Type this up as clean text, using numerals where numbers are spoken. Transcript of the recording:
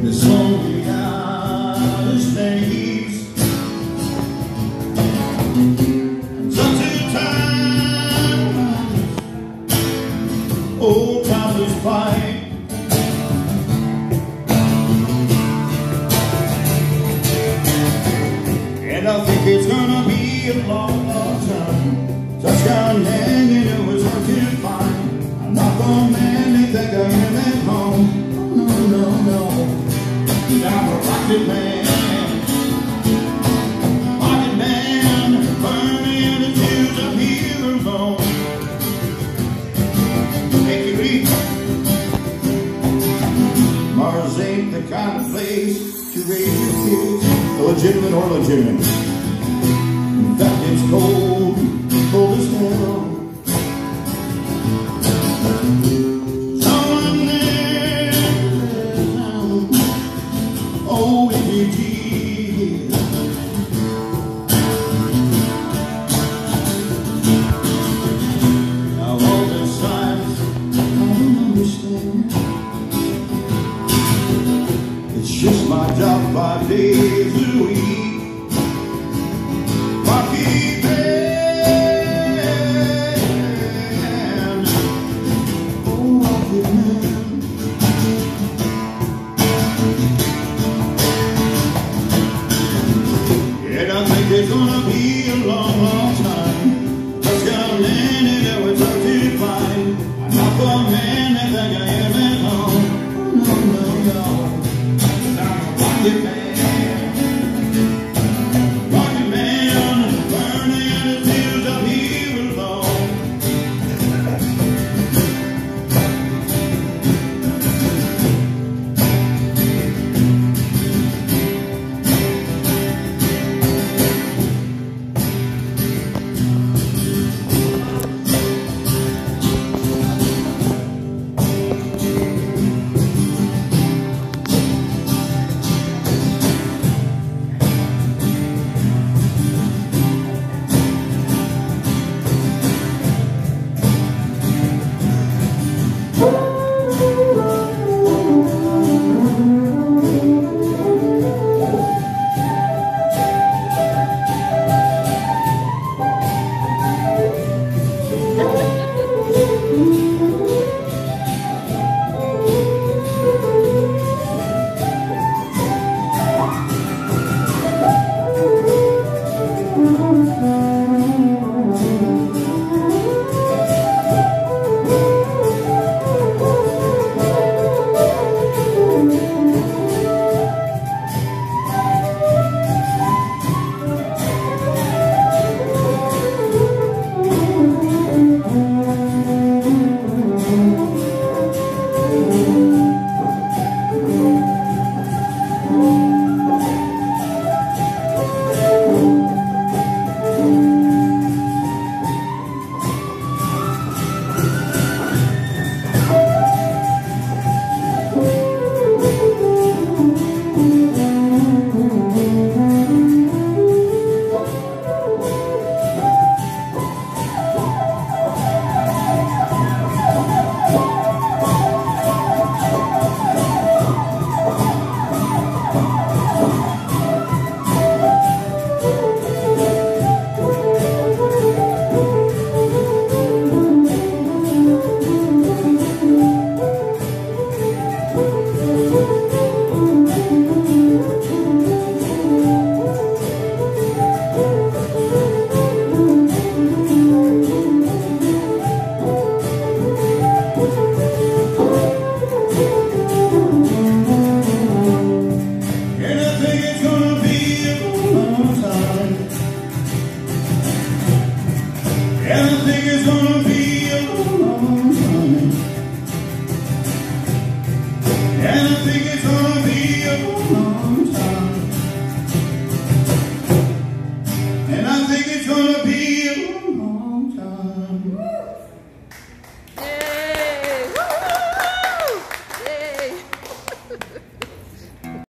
this lonely outer space. Sunset times, old travelers fight. And I think it's gonna be a long, long time. Touchdown man, you know it's hard to find. I'm not the man they think I am at home. Oh, no, no, no. I'm a rocket man. Rocket man, burning in the fuse of heroes on. Make you reach. Mars ain't the kind of place to raise your kids, illegitimate or legitimate. In fact, it's cold, cold as hell. Someone there, oh, Tiki. Now all the signs I don't understand. It's just my job 5 days a week. Rocky man, oh Rocky man. Yeah, I think it's gonna be a long, long time. Just gonna land and know it's hard to find. I'm not the man that think I am at home. Oh, no, no, no. I'm a rocket man. Everything is gonna be